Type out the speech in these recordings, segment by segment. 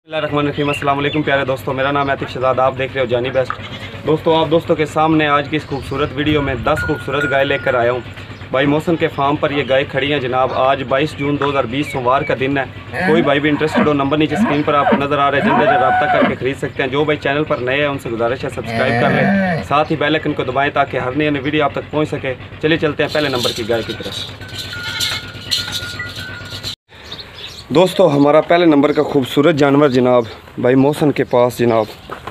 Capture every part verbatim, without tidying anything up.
बिस्मिल्लाहिर्रहमानिर्रहीम। अस्सलाम वालेकुम प्यारे दोस्तों, मेरा नाम है आतिफ शहजाद, आप देख रहे हो जानी बेस्ट। दोस्तों आप दोस्तों के सामने आज की इस खूबसूरत वीडियो में दस खूबसूरत गाय लेकर आया हूँ। भाई मौसम के फार्म पर ये गाय खड़ी हैं जनाब। आज बाईस जून दो हज़ार बीस सोमवार का दिन है। कोई भाई भी इंटरेस्टेड हो, नंबर नीचे स्क्रीन पर आपको नज़र आ रहा है, जल्द से रब्ता करके खरीद सकते हैं। जो भाई चैनल पर नए हैं उनसे गुजारिश है सब्सक्राइब कर लें, साथ ही बेल आइकन को दबाएँ ताकि हर नई वीडियो आप तक पहुँच सके। चलिए चलते हैं पहले नंबर की गाय की तरफ। दोस्तों हमारा पहले नंबर का खूबसूरत जानवर जनाब भाई मौसम के पास जनाब,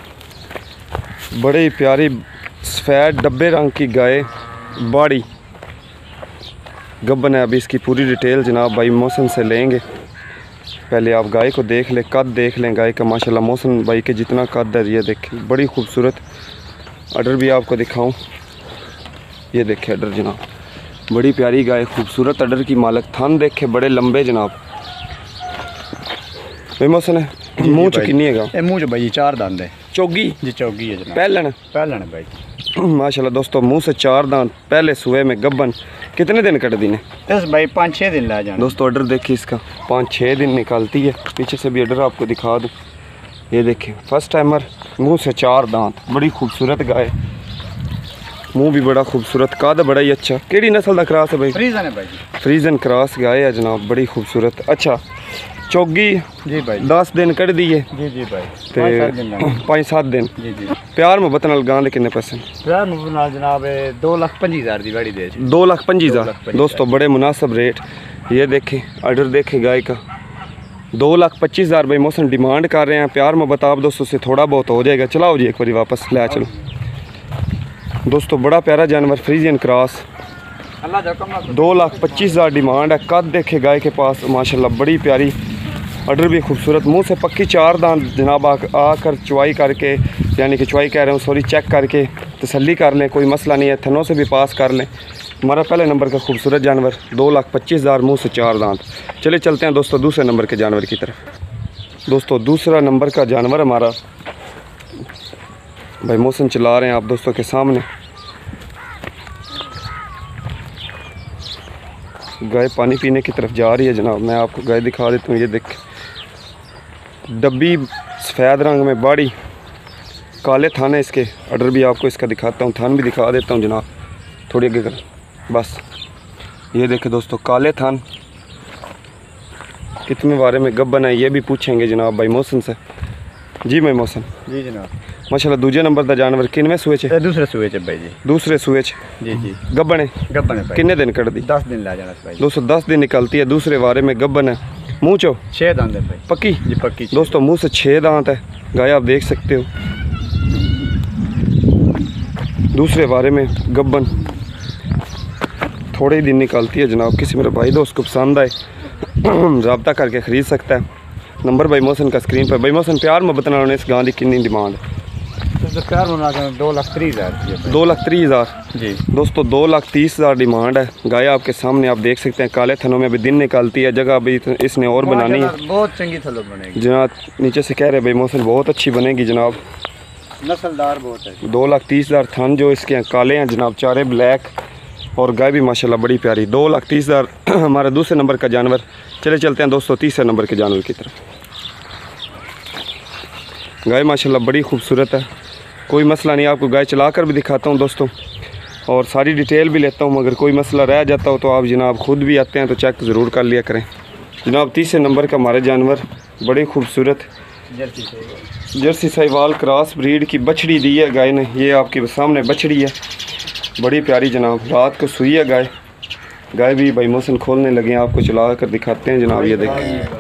बड़ी प्यारी सफ़ेद डब्बे रंग की गाय बाड़ी गब्बन है। अभी इसकी पूरी डिटेल जनाब भाई मौसम से लेंगे। पहले आप गाय को देख लें, कद देख लें गाय का। माशाल्लाह मौसम भाई के जितना कद है ये देखें, बड़ी खूबसूरत। अडर भी आपको दिखाऊं, ये देखें अडर जनाब, बड़ी प्यारी गाय, खूबसूरत अडर की मालक। थन देखे बड़े लंबे जनाब। भाई मौसम है मुँह च किन्नी है? मुँह च भाई चार दांत है। चौगी जी चौगी है जनाब। पहलन पहलन है भाई। माशाल्लाह दोस्तों, मुंह से चार दांत, पहले सुबह में गब्बन। कितने दिन कट दी ने? बस भाई पाँच छः दिन ला जाना। दोस्तों ऑर्डर देखिए इसका, पाँच छः दिन निकालती है। पीछे से भी ऑर्डर आपको दिखा दूँ, ये देखिए फर्स्ट टाइमर, मुंह से चार दांत, बड़ी खूबसूरत गाय। मुंह भी बड़ा खूबसूरत, कद बड़ा ही अच्छा। केड़ी नस्ल का क्रॉस है भाई? फ्रीजन है भाई। फ्रीजन क्रॉस गाय है जनाब, बड़ी खूबसूरत। अच्छा चौगी जी भाई, दस दिन कट दी है। जी जी भाई, पाँच सात दिन। जी जी। प्यार मुहब्बत नाल गां दे किन्ने पैसे? प्यार मुहब्बत नाल जनाब दो लाख पंजी हज़ार की गाड़ी दे। दो लाख पंजी हज़ार दोस्तों, बड़े मुनासिब रेट। ये देखें ऑर्डर देखें गाय का, दो लाख पच्चीस हज़ार भाई मौसम डिमांड कर रहे हैं। प्यार मुहब्बत आप दोस्तों से थोड़ा बहुत हो जाएगा। चलाओ जी एक बार वापस ले चलो दोस्तों, बड़ा प्यारा जानवर फ्रीजियन क्रॉस, दो लाख पच्चीस हज़ार डिमांड है। कद देखे गाय के पास माशाल्लाह बड़ी प्यारी, अडर भी खूबसूरत। मुंह से पक्की चार दांत जनाब। आकर चुवाई करके, यानी कि चुवाई कह रहे हूँ सॉरी, चेक करके तसल्ली कर लें, कोई मसला नहीं है। थनों से भी पास कर लें। हमारा पहले नंबर का खूबसूरत जानवर, दो लाख पच्चीस हज़ार, मुँह से चार दांत। चले चलते हैं दोस्तों दूसरे नंबर के जानवर की तरफ। दोस्तों दूसरा नंबर का जानवर हमारा भाई मौसम चला रहे हैं आप दोस्तों के सामने। गाय पानी पीने की तरफ जा रही है जनाब। मैं आपको गाय दिखा देता हूँ, ये देख, डब्बी सफ़ेद रंग में बाड़ी, काले थान है इसके। अडर भी आपको इसका दिखाता हूँ, थान भी दिखा देता हूँ जनाब, थोड़ी आगे कर बस। ये देखे दोस्तों काले थान, कितने बारे में गब्बन है ये भी पूछेंगे जनाब भाई मौसम से। जी भाई मौसम जी जनाब। माशाल्लाह दूजे नंबर का जानवर किनवे सूए च? दूसरे सूए च भाई जी। दूसरे सूए च जी जी। गब्बन है? गब्बन है भाई। कितने दिन कट दी? दस दिन ला जाना भाई। दोस्तों दस दिन निकलती है। दूसरे वारे में गब्बन है, मुँह चो छः दांत है भाई। पक्की जी पक्की दोस्तों, मुँह से छः दांत है गाय, आप देख सकते हो। दूसरे बारे में गब्बन, थोड़े ही दिन निकालती है जनाब। किसी मेरे भाई दोस्त को पसंद आए रब्ता करके ख़रीद सकता है। नंबर भाई मौसम का स्क्रीन पर। भाई मौसम प्यार मुहब्बत नाल इस गां की कितनी डिमांड है? प्यार दो लाख तीस हज़ार। दो लाख तीस हज़ार जी दोस्तों, दो लाख तीस हज़ार डिमांड है। गाय आपके सामने आप देख सकते हैं, काले थनों में अभी दिन निकालती है। जगह अभी इसने और बनानी है, बहुत चंगी थलों बनेगी जनाब। नीचे से कह रहे भाई मौसम बहुत अच्छी बनेगी जनाब, नस्लदार बहुत है। दो लाख तीस हज़ार थन जो इसके हैं काले हैं जनाब, चारे ब्लैक, और गाय भी माशाल्लाह बड़ी प्यारी। दो लाख तीस हज़ार हमारा दूसरे नंबर का जानवर। चले चलते हैं दोस्तों तीसरे नंबर के जानवर की तरफ। गाय माशाल्लाह बड़ी खूबसूरत है, कोई मसला नहीं। आपको गाय चला कर भी दिखाता हूँ दोस्तों, और सारी डिटेल भी लेता हूँ। मगर कोई मसला रह जाता हो तो आप जनाब खुद भी आते हैं तो चेक ज़रूर कर लिया करें जनाब। तीसरे नंबर का हमारे जानवर बड़ी खूबसूरत जर्सी साहिवाल क्रॉस ब्रीड की बछड़ी दी है गाय ने। ये आपके सामने बछड़ी है, बड़ी प्यारी जनाब। रात को सुई है गाय। गाय भी भाई मौसम खोलने लगे हैं, आपको चला कर दिखाते हैं जनाब। ये देखें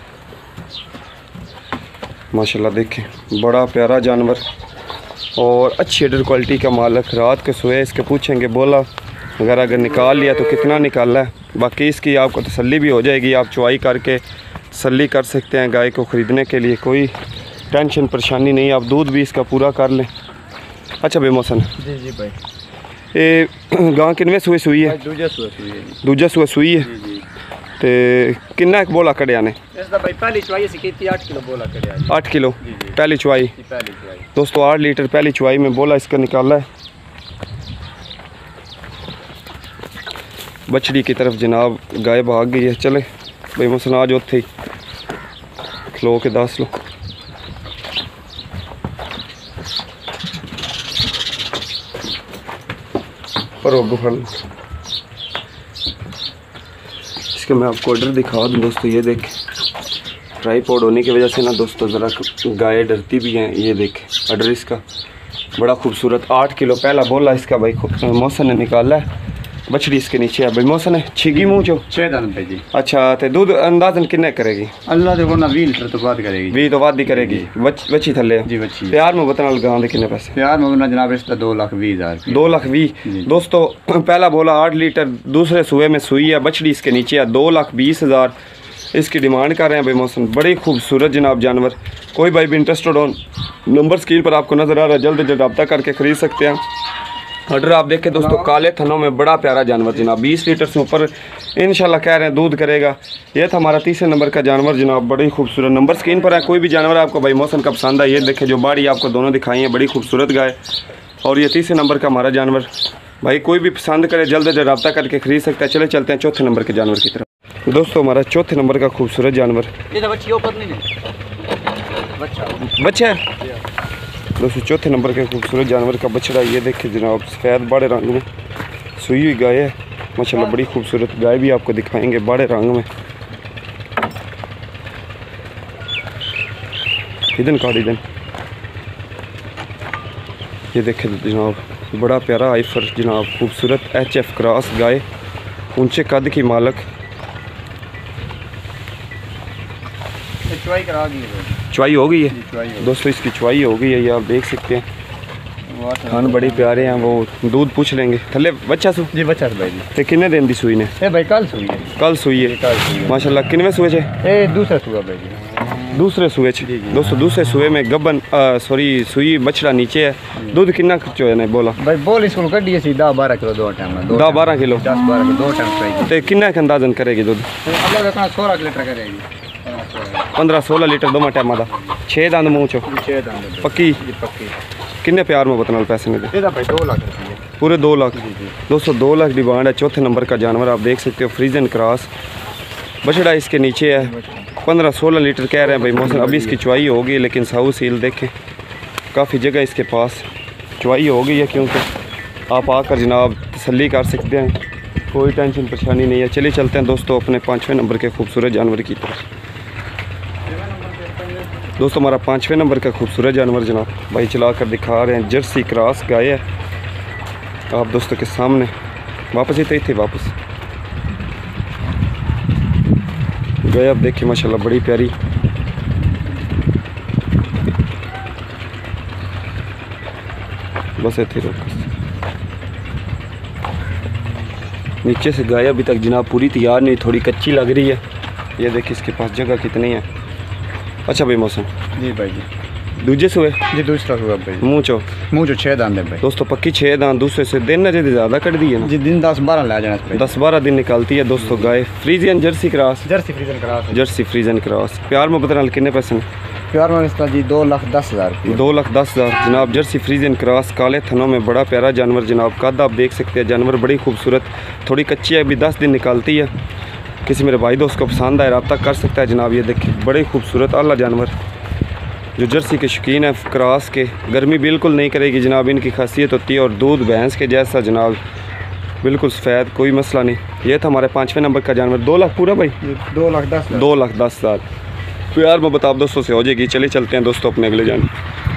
माशाल्लाह, देखें बड़ा प्यारा जानवर और अच्छी अडर क्वालिटी का मालक। रात के सोए इसके पूछेंगे बोला अगर अगर निकाल लिया तो कितना निकाला है। बाकी इसकी आपको तसल्ली भी हो जाएगी, आप चुवाई करके तसल्ली कर सकते हैं। गाय को ख़रीदने के लिए कोई टेंशन परेशानी नहीं, आप दूध भी इसका पूरा कर लें। अच्छा भाई मौसम जी जी भाई, ये गां किनवे सूए सुई है? दूजा सूए सुई है। दूजा सूए सुई है ते किन्ना एक बोला कड़िया ने? भाई पहली चुवाई की आठ किलो बोला कड़िया। आठ किलो पहली चुवाई दोस्तों, आठ लीटर पहली चुवाई में बोला इसका निकाला है। बछड़ी की तरफ जनाब गाय भाग गई है। चले भाई मौसम आज उत्थे ही खलो के दस लो। ऊपर होगा फल। इसके मैं आपको ऑर्डर दिखा दूँ दोस्तों, ये देखें ट्राईपॉड होने की वजह से ना दोस्तों ज़रा गाय डरती भी हैं। ये देखें ऑर्डर इसका बड़ा खूबसूरत, आठ किलो पहला बोला इसका भाई मौसन ने निकाला है। बछड़ी इसके नीचे है भाई मौसन है छिगी मुँह चो छः दिन पे जी। अच्छा तो दूध अंदाजन किन्ने करेगी? अल्लाह देखो ना बीस लीटर तो बात करेगी। भी तो बात ही करेगी। बच बच्ची थले जी बच्ची प्यार में बतना लगा दे किन्ने पैसे? प्यार में जनाब इसका दो लाख बीस हज़ार दो लाख भी दोस्तों। पहला बोला आठ लीटर, दूसरे सुए में सुई है, बछड़ी इसके नीचे है, दो लाख बीस हज़ार इसकी डिमांड कर रहे हैं भाई मौसम। बड़ी खूबसूरत जनाब जानवर। कोई भाई भी इंटरेस्टेड हो, नंबर स्क्रीन पर आपको नज़र आ रहा है, जल्द जल्द रब्ता करके ख़रीद सकते हैं। ऑर्डर आप देखें दोस्तों, काले थनों में बड़ा प्यारा जानवर जनाब, बीस लीटर से ऊपर इंशाल्लाह कह रहे हैं दूध करेगा। ये था हमारा तीसरे नंबर का जानवर जनाब, बड़ी खूबसूरत। नंबर स्क्रीन पर है, कोई भी जानवर आपको भाई मौसम का पसंद है, ये देखें जो बाड़ी आपको दोनों दिखाई है, बड़ी खूबसूरत गाय। और ये तीसरे नंबर का हमारा जानवर भाई कोई भी पसंद करे जल्द जल्द रब्ता करके ख़रीद सकता है। चले चलते हैं चौथे नंबर के जानवर की तरफ। दोस्तों हमारा चौथे नंबर का खूबसूरत जानवर बच्चा है दोस्तों, चौथे नंबर के खूबसूरत जानवर का बछड़ा। ये देखिए जनाब सफ़ेद बड़े रंग में सुई हुई गाय है माशाल्लाह, बड़ी खूबसूरत गाय भी आपको दिखाएंगे बड़े रंग में। इधन काट इधन ये देखे जनाब बड़ा प्यारा आइफर जनाब, खूबसूरत एच एफ क्रॉस गाय, ऊंचे कद की मालक। चुवाई करा दी चुवाई हो गई है दोस्तों, इसकी चुवाई हो गई है, ये आप देख सकते हैं। खान बड़े प्यारे हैं, वो दूध पूछ लेंगे। थले बच्चा सु जी बच्चा भाई जी। ते किन्ने दिन दी सुई ने? ए भाई कल सुई है। कल सुई है कल सुई है माशाल्लाह। किनवे सुए छे? ए दूसरा सुआ भाई जी। दूसरे सुए छे दोस्तों, दूसरे सुए में गब्बन सॉरी सुई बछड़ा नीचे है। दूध कितना खर्चो है ने बोला भाई बोल स्कूल कड्डी सी दस बारह किलो दो टाइम में। दस बारह किलो दस बारह किलो दो टाइम चाहिए। ते कितना का अंदाजन करेगी दूध? अल्लाह का सोलह लीटर करेगी। पंद्रह सोलह लीटर दो टाइम का। छे दंद मुँह चो छः दंद पक्की पक्की। किन्ने प्यार में बतनाल पैसे ने? ਇਹਦਾ भाई दो लाख रुपये पूरे दो लाख दोस्तों, दो लाख डिमांड है। चौथे नंबर का जानवर आप देख सकते हो, फ्रीजन क्रॉस बछड़ा इसके नीचे है। पंद्रह सोलह लीटर कह रहे हैं भाई मौसम। अभी इसकी चुवाई होगी, लेकिन साहू सील देखें काफ़ी जगह इसके पास चुवाई हो गई है, क्योंकि आप आकर जनाब तसल्ली कर सकते हैं, कोई टेंशन परेशानी नहीं है। चलिए चलते हैं दोस्तों अपने पाँचवें नंबर के खूबसूरत जानवर की तरफ। दोस्तों हमारा पाँचवें नंबर का खूबसूरत जानवर जनाब भाई चला कर दिखा रहे हैं, जर्सी क्रॉस गाय है आप दोस्तों के सामने। वापस ही थे वापस गए, आप देखिए माशाल्लाह बड़ी प्यारी। बस थे रोक नीचे से गाय अभी तक जनाब पूरी तैयार नहीं, थोड़ी कच्ची लग रही है। ये देखिए इसके पास जगह कितनी है। अच्छा भाई मौसम जी भाई जी। दूजे सुए जी दूसरा हुआ भाई मुँह चो मुँह जो छः दान है भाई दोस्तों, पक्की छः दान। दूसरे से दिन ना जी ज़्यादा कट दी है ना जी, दिन दस बारह ले जाना दस बारह दिन निकालती है दोस्तों गाय। Friesian Jersey cross Jersey Friesian cross Jersey Friesian cross. प्यार में बतनाल कितने पैसे में? प्यार में इसका जी दो लाख दस हज़ार दो लाख दस हज़ार जनाब। जर्सी फ्रीजन क्रॉस काले थनों में बड़ा प्यारा जानवर जनाब, कद आप देख सकते हैं। जानवर बड़ी खूबसूरत, थोड़ी कच्ची है, अभी दस दिन निकालती है। किसी मेरे भाई दोस्त को पसंद आए रब्ता कर सकता है जनाब। ये देखिए बड़े खूबसूरत आला जानवर, जो जर्सी के शौकीन है क्रॉस के, गर्मी बिल्कुल नहीं करेगी जनाब, इनकी खासियत होती है। और दूध भैंस के जैसा जनाब, बिल्कुल सफ़ेद, कोई मसला नहीं। ये था हमारे पाँचवें नंबर का जानवर। दो लाख पूरा भाई? दो लाख दस दो लाख दस हज़ार प्यार में बताओ दोस्तों से हो जाएगी। चले चलते हैं दोस्तों अपने अगले जानवर।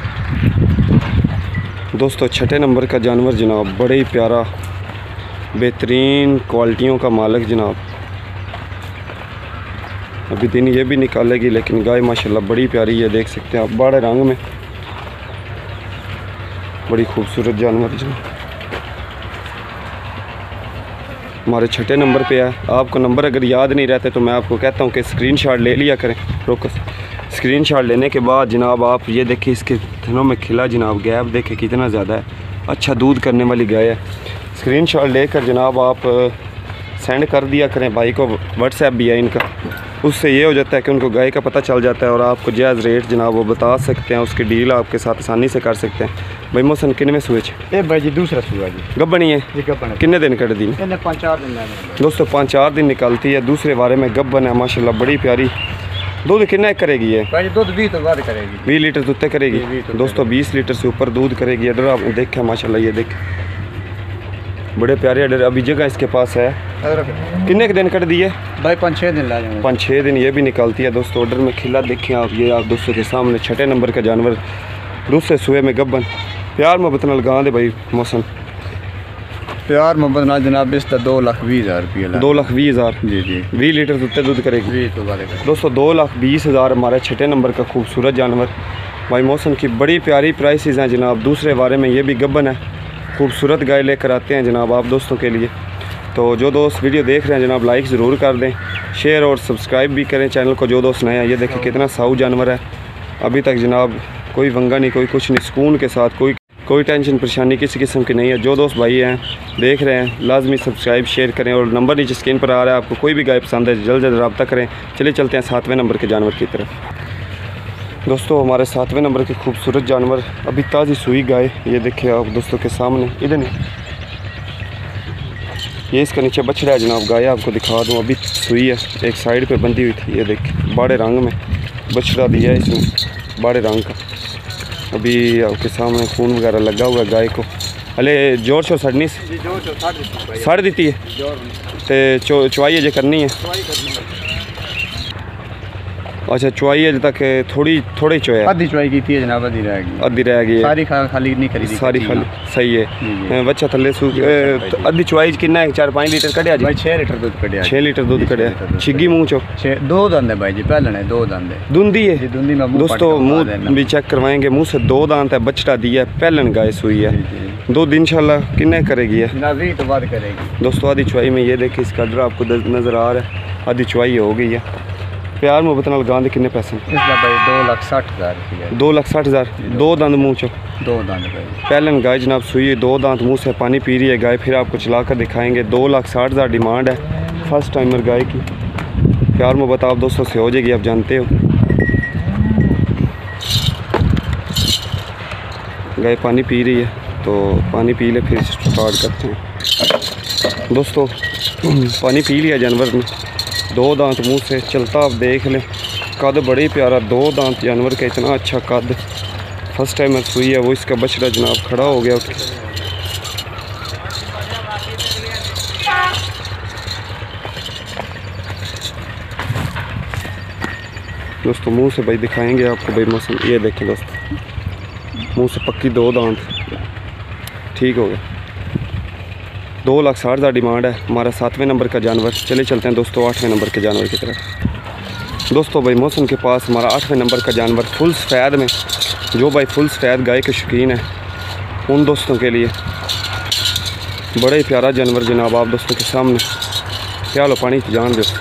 दोस्तों छठे नंबर का जानवर जनाब, बड़े ही प्यारा बेहतरीन क्वालिटियों का मालिक जनाब। अभी दिन ये भी निकालेगी, लेकिन गाय माशाल्लाह बड़ी प्यारी है, देख सकते हैं आप बड़े रंग में, बड़ी खूबसूरत जानवर जनाब। हमारे छठे नंबर पे है। आपको नंबर अगर याद नहीं रहते तो मैं आपको कहता हूँ कि स्क्रीनशॉट ले लिया करें। रोको, स्क्रीनशॉट लेने के बाद जनाब आप ये देखिए इसके थनों में खिला जनाब, गैप देखे कितना ज़्यादा है, अच्छा दूध करने वाली गाय है। स्क्रीनशॉट लेकर जनाब आप सेंड कर दिया करें भाई को, व्हाट्सएप भी है इनका, उससे ये हो जाता है कि उनको गाय का पता चल जाता है और आपको जायज़ रेट जनाब वो बता सकते हैं, उसकी डील आपके साथ आसानी से कर सकते हैं। भाई मौसम किन में सुए ए भाई जी दूसरा सुआ जी गब्बनी है जी, गब्बन किन्ने दिन कट दी पाँच चार दिन दोस्तों? पाँच चार दिन निकलती है। दूसरे बारे में गब्बन है माशाल्लाह, बड़ी प्यारी। दूध कितना करेगी ये? भाई दूध बीस तो बाद करेगी, बीस लीटर दूध करेगी दोस्तों, बीस लीटर से ऊपर दूध करेगी। अडर आपने देखा माशाल्लाह, ये देख बड़े प्यारे अडर। अभी जगह इसके पास है। कितने के दिन कट दिए भाई? पाँच छः दिन ला जाएंगे। पाँच छः दिन ये भी निकलती है दोस्तों। ऑर्डर में खिला देखें आप, ये आप दोस्तों के सामने छठे नंबर का जानवर, दूसरे सुए में गब्बन। प्यार मोहब्बत नाल गां दे भाई मौसम। प्यार मोहब्बत नाल जनाब इसका दो लाख बीस हज़ार रुपये। दो लाख बीस हज़ार जी जी बीस लीटर दुद्धे दूध करेगी बीस तो वाले दोस्तों। दो लाख बीस हज़ार हमारे छठे नंबर का खूबसूरत जानवर भाई मौसम की बड़ी प्यारी प्राइसेस हैं जनाब। दूसरे बारे में ये भी गब्बन है, खूबसूरत गाय लेकर आते हैं जनाब आप दोस्तों के लिए। तो जो दोस्त वीडियो देख रहे हैं जनाब लाइक ज़रूर कर दें, शेयर और सब्सक्राइब भी करें चैनल को। जो दोस्त नया, ये देखिए कितना साऊ जानवर है। अभी तक जनाब कोई वंगा नहीं, कोई कुछ नहीं, सुकून के साथ, कोई कोई टेंशन परेशानी किसी किस्म की नहीं है। जो दोस्त भाई हैं देख रहे हैं लाजमी सब्सक्राइब शेयर करें, और नंबर नीचे स्क्रीन पर आ रहा है, आपको कोई भी गाय पसंद है जल्द जल्द रब्ता करें। चलिए चलते हैं सातवें नंबर के जानवर की तरफ। दोस्तों हमारे सातवें नंबर के खूबसूरत जानवर, अभी ताज़ी सुई गाय, ये देखिए आप दोस्तों के सामने। इधर नहीं, ये इसका नीचे बछड़ा है जनाब। गाय आपको दिखा दूँ, अभी सुई है, एक साइड पे बंधी हुई थी। ये देखिए बाड़े रंग में बछड़ा दिया है इसने, बाड़े रंग का। अभी आपके सामने खून वगैरह लगा हुआ है गाय को। अले जोर शोर सड़नी साढ़ दी है तो चो चुवाई अजे करनी है। अच्छा चुवाई अजे तक थोड़ी थोड़ी चुवाई आधी चुवाई की थी जनाब, आधी रह गई। अद्धी रह गई है, सारी खा, खाली नहीं खरीदी, सारी खाली। सही है। बच्चा थले सूख अद्धी चुवाई कितना है? चार पाँच लीटर कढ़िया जी? भाई छः लीटर दूध कढ़िया। छः लीटर दूध कढ़िया। छिग्गी मुँह चो छः दो दांत है भाई जी, पहले है दो दांत है। दूंदी है दूंदी में दोस्तों, मुँह भी चेक करवाएंगे। मुँह से दो दांत है, बछड़ा दिया है, पहलन गाय सुई है। दो दिन इंशाल्लाह किन्ने करेगी है नवी तो बाद करेगी दोस्तों। आधी चुवाई में ये देखिए इसका अडर आपको नज़र आ रहा है, आधी चुवाई हो गई है। प्यार मोहब्बत नाल गां दे किन्ने पैसे? इसका भाई दो लाख साठ हज़ार रुपये। दो लाख साठ हज़ार। दो दांत मुँह चो, दो दांत भाई। पहलन गाय जनाब सुई है, दो दांत मुँह से पानी पी रही है गाय। फिर आपको चला कर दिखाएँगे। दो लाख साठ हज़ार डिमांड है फर्स्ट टाइमर गाय की। प्यार मोहब्बत आप दोस्तों से हो जाएगी, आप जानते हो। गाय पानी पी रही है तो पानी पी ले फिर स्टार्ट करते हैं दोस्तों। पानी पी लिया जानवर ने, दो दांत मुंह से चलता, आप देख लें। कद बड़े प्यारा, दो दांत जानवर का, इतना अच्छा कद। फर्स्ट टाइम सुई है वो। इसका बछड़ा जनाब खड़ा हो गया उठ के। दोस्तों मुंह से भाई दिखाएंगे आपको भाई मौसम। ये देखें दोस्तों, मुंह से पक्की दो दांत, ठीक हो गया। दो लाख साठ हज़ार डिमांड है हमारा सातवें नंबर का जानवर। चले चलते हैं दोस्तों आठवें नंबर के जानवर की तरफ। दोस्तों भाई मौसम के पास हमारा आठवें नंबर का जानवर फुल सफ़ेद में, जो भाई फुल सफ़ेद गाय के शौकीन है उन दोस्तों के लिए बड़ा ही प्यारा जानवर जनाब आप दोस्तों के सामने। क्या लो पानी जान दो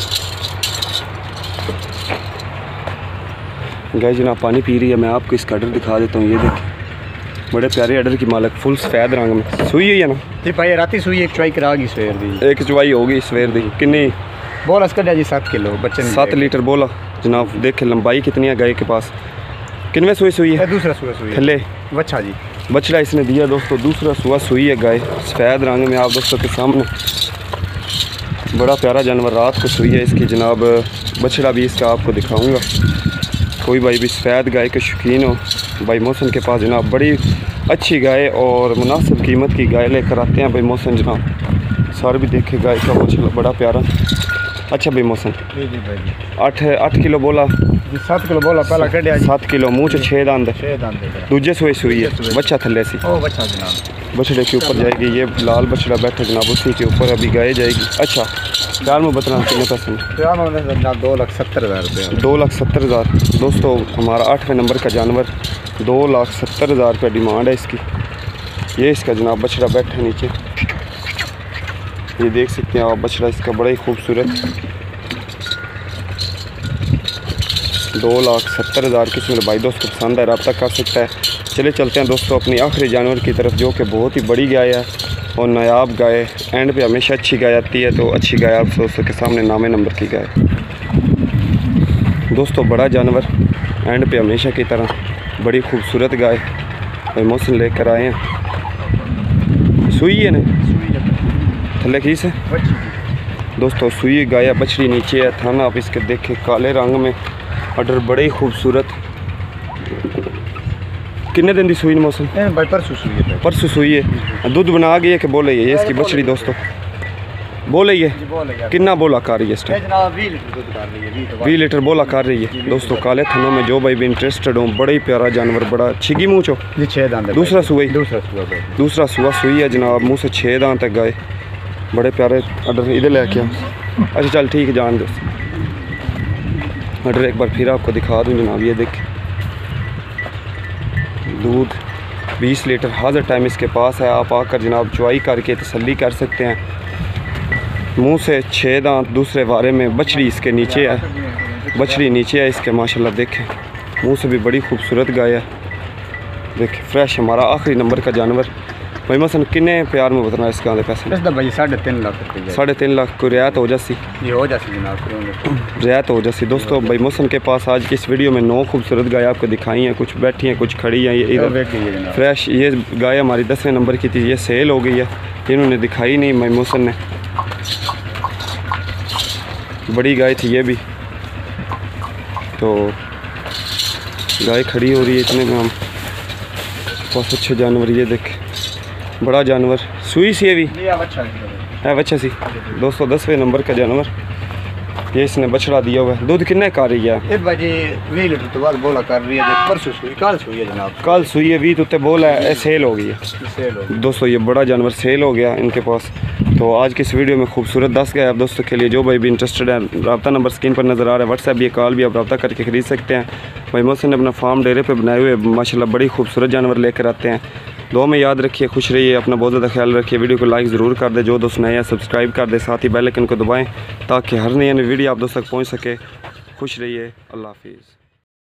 गाय जनाब पानी पी रही है। मैं आपको इसका अडर दिखा देता हूँ। ये देखिए बड़े प्यारे अडर की मालक, फुल सफ़ेद रंग में। सुई हुई है ना जी भाई? राती सुई एक चुवाई करा गई सवेर दी। एक चुवाई होगी सवेर दी। किन्नी बोला इसका जी? सात किलो बच्चे। सात लीटर बोला जनाब। देखे लंबाई कितनी है गाय के पास। किनवे सुई सुई है? दूसरा सुआ सुई थले बच्चा जी, बछड़ा इसने दिया दोस्तों। दूसरा सुआ सुई है गाय, सफ़ेद रंग में आप दोस्तों के सामने। बड़ा प्यारा जानवर, रात को सुई है इसकी जनाब। बछड़ा भी इसका आपको दिखाऊंगा। कोई भाई भी सफ़ेद गाय के शौकीन हो भाई मौसम के पास जनाब, बड़ी अच्छी गाय और मुनासिब कीमत की गाय लेकर आते हैं भाई मौसम जनाब। सार भी देखे गाय का माशाल्लाह बड़ा प्यारा। अच्छा भाई मौसम जी जी भाई। आठ आठ किलो बोला जी, सात किलो बोला पहला कढ़िया। सात किलो मुँह च छः दांत। छः दांत दूजे सुई सुई है, बच्चा थल्ले सी। ओ बच्चा जनाब बछड़े के ऊपर जाएगी। ये लाल बछड़ा बैठा जनाब, उसी के ऊपर अभी गाय जाएगी। अच्छा प्यार में बतना कितने पैसे? प्यार में जनाब दो लाख सत्तर हज़ार रुपये। दो लाख सत्तर हज़ार दोस्तों हमारा आठवें नंबर का जानवर। दो लाख सत्तर हज़ार रुपये डिमांड है इसकी। ये इसका जनाब बछड़ा बैठा है नीचे, ये देख सकते हैं आप बछड़ा इसका बड़ा ही खूबसूरत। दो लाख सत्तर हज़ार किसी मेरे भाई दोस्त को पसंद है रब्ता कर सकता है। चले चलते हैं दोस्तों अपनी आखिरी जानवर की तरफ, जो कि बहुत ही बड़ी गाय है और नायाब गाय। एंड पे हमेशा अच्छी गाय आती है, तो अच्छी गाय आप दोस्तों के सामने नामे नंबर की गाय दोस्तों। बड़ा जानवर एंड पे हमेशा की तरह, बड़ी खूबसूरत गाय भाई मौसम लेकर आए हैं। सुई है ना थले की से दोस्तों, सुई गाय है, बछड़ी नीचे है। थाना आप इसके देखें काले रंग में, अडर बड़े ही खूबसूरत। किन्ने दिन की सूई मौसम? ए भाई परसों सूई है। परसों सूई है। दूध बना गई है कि बोले ये इसकी बछड़ी दोस्तों बोले ये कितना बोला कर रही है इस टाइम? जनाब बीस लीटर दूध कर रही है। बीस लीटर बोला कर रही है दोस्तों। काले थनों में जो भाई भी इंटरेस्टेड हो, बड़ा ही प्यारा जानवर, बड़ा छिगी मुँह चो जी छः दांत है। दूसरा सुई दूसरा सुआ भाई। दूसरा सुआ सुई है जनाब, मुँह से छः दांत तक गाय, बड़े प्यारे अडर इधर लेके आओ। अच्छा चल ठीक है जान दो। अडर एक बार फिर आपको दिखा दूँ जनाब, ये देख दूध बीस लीटर हाज़र टाइम इसके पास है। आप आकर जनाब चुवाई करके तसल्ली कर सकते हैं। मुंह से छः दांत, दूसरे वारे में बछड़ी इसके नीचे है, बछड़ी नीचे है इसके माशाल्लाह। देखें मुंह से भी बड़ी खूबसूरत गाय है। देखें फ्रेश हमारा आखिरी नंबर का जानवर। भाई मसन किन्ने प्यार में बताना इस गाँव के पैसे? इसका भाई साढ़े तीन लाख रुपये। साढ़े तीन लाख कोई रियायत हो जासी? ये हो जाती जनाब, रियायत हो जासी दोस्तों। भाई मसन के पास आज की इस वीडियो में नौ खूबसूरत गाय आपको दिखाई हैं, कुछ बैठी हैं कुछ खड़ी हैं। ये इधर फ्रेश ये गाय हमारी दसवें नंबर की थी, ये सेल हो गई है, इन्होंने दिखाई नहीं भाई मसन ने। बड़ी गाय थी ये भी, तो गाय खड़ी हो रही है इतने में। हम बहुत अच्छे जानवर, ये देख बड़ा जानवर सुई सी है भी है बच्चा सी दोस्तों, दसवें नंबर का जानवर। ये इसने बछड़ा दिया हुआ है। दूध किन्ने का रही है? एक बजे बीस लीटर तो बाद बोला कर रही है। परसों सुई कल सुई है जनाब, कल सुई है भी तो बोला है सेल हो गई है सेल हो गई दोस्तों। ये बड़ा जानवर सेल हो गया इनके पास। तो आज की इस वीडियो में खूबसूरत दस गए आप दोस्तों के लिए। जो भाई भी इंटरेस्टेड है, रब्ता नंबर स्क्रीन पर नज़र आ रहा है, व्हाट्सएप ये कॉल भी आप रब्ता करके ख़रीद सकते हैं। भाई मोहसिन ने अपना फार्म डेरे पे बनाए हुए माशाल्लाह बड़ी खूबसूरत जानवर लेकर आते हैं। दो में याद रखिए, खुश रहिए, अपना बहुत ज़्यादा ख्याल रखिए। वीडियो को लाइक ज़रूर कर दे, जो दोस्त नए हैं सब्सक्राइब कर दे, साथ ही बेल आइकन को दबाएं ताकि हर नई नई वीडियो आप दोस्त तक पहुँच सके। खुश रहिए, अल्लाह हाफिज़।